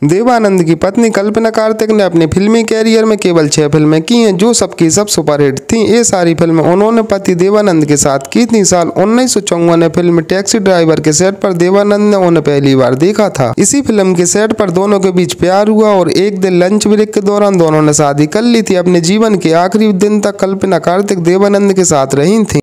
देवानंद की पत्नी कल्पना कार्तिक ने अपने फिल्मी कैरियर में केवल 6 फिल्में की हैं, जो सबकी सब सुपरहिट थीं। ये सारी फिल्में उन्होंने पति देवानंद के साथ की थीं। साल 1954 में फिल्म टैक्सी ड्राइवर के सेट पर देवानंद ने उन्हें पहली बार देखा था। इसी फिल्म के सेट पर दोनों के बीच प्यार हुआ और एक दिन लंच ब्रेक के दौरान दोनों ने शादी कर ली थी। अपने जीवन के आखिरी दिन तक कल्पना कार्तिक देवानंद के साथ रही थी।